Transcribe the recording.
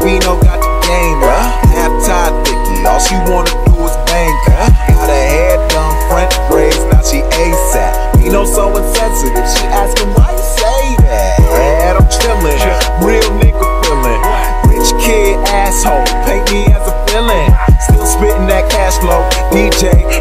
Nino got the game, half tied thicky, all she wanna do is bang. Got her hair done, French braids, now she ASAP. Nino so insensitive, she asking why you say that. I'm chillin', real nigga feelin', rich kid asshole, paint me as a villain. Still spittin' that cash flow, DJ